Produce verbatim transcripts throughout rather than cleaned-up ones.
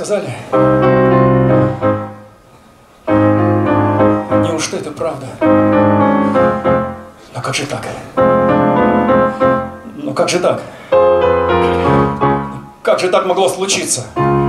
сказали? Неужто это правда? Но как же так? Ну как же так? Как же так могло случиться?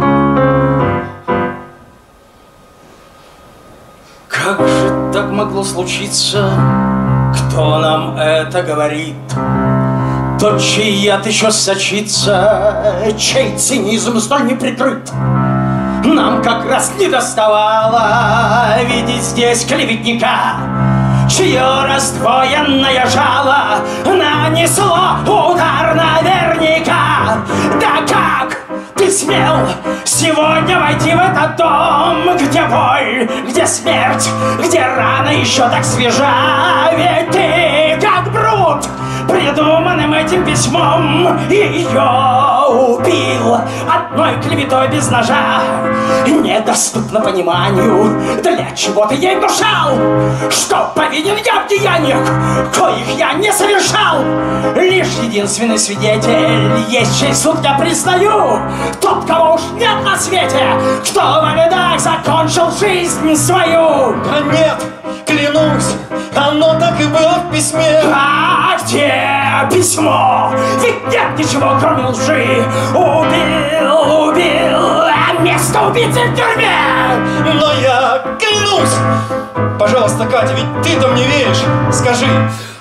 Как же так могло случиться? Кто нам это говорит? Тот, чей яд еще сочится, чей цинизм столь не прикрыт. Нам как раз не доставало видеть здесь клеветника, чье раздвоенное жало нанесло удар наверняка. Да как ты смел сегодня войти в этот дом, где боль, где смерть, где рана еще так свежа? Ведь ты, как брут, придуманным этим письмом ее убил одной клеветой без ножа. Недоступно пониманию, для чего ты ей внушал, что повинен я в деяниях, коих я не совершал. Лишь единственный свидетель есть, чей суд я признаю, тот, кого уж нет на свете, кто во бедах закончил жизнь свою. Да нет, клянусь, оно так и было в письме. А где письмо? Ведь нет ничего, кроме лжи. Убил, убил, а место убийцы в тюрьме. Но я клянусь. Пожалуйста, Катя, ведь ты-то мне веришь. Скажи,